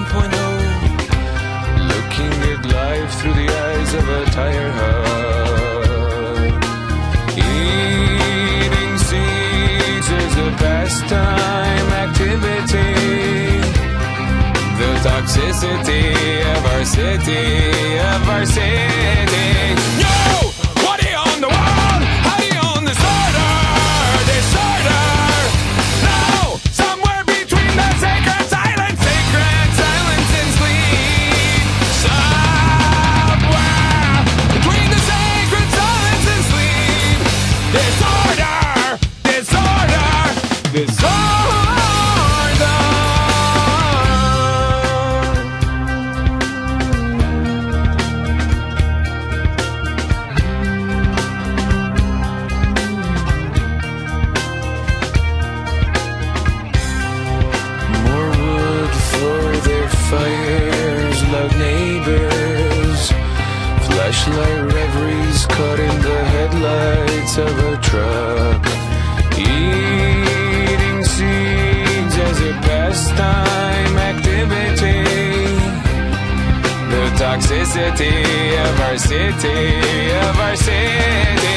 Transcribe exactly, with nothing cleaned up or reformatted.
point oh, looking at life through the eyes of a tire hub. Eating seeds is a pastime activity. The toxicity of our city, of our city. Yo! What do you own the world? How do you own disorder? Disorder! Now! Somewhere between the sacred silence, sacred silence and sleep. Somewhere between the sacred silence and sleep. Disorder! Disorder! Disorder! Fires, loud neighbors, flashlight reveries caught in the headlights of a truck. Eating seeds as a pastime activity. The toxicity of our city, of our city.